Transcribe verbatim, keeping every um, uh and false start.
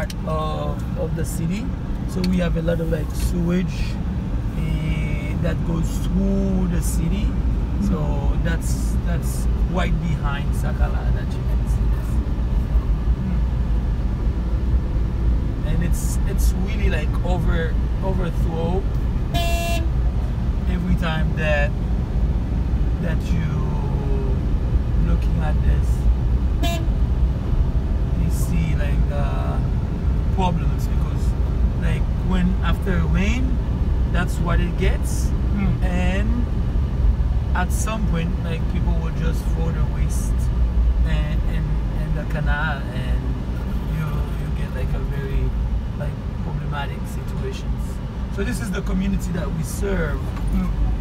part of, of the city. So we have a lot of like sewage uh, that goes through the city. So that's that's right behind Sakala that you can see this. And it's it's really like over overthrow every time that that you looking at this. You see like uh, problems because like when after rain, that's what it gets, mm. and at some point like people will just throw the waste and in, in the canal, and you you get like a very like problematic situations. So this is the community that we serve. Mm.